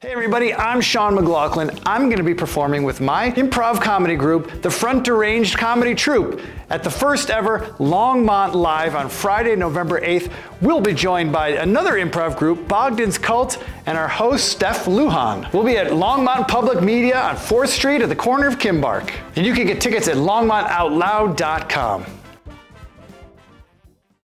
Hey everybody, I'm Sean McLaughlin. I'm going to be performing with my improv comedy group, the Front Deranged Comedy Troupe, at the first ever Longmont Live on Friday, November 8th. We'll be joined by another improv group, Bogdan's Cult, and our host, Steph Lujan. We'll be at Longmont Public Media on 4th Street at the corner of Kimbark. And you can get tickets at longmontoutloud.com.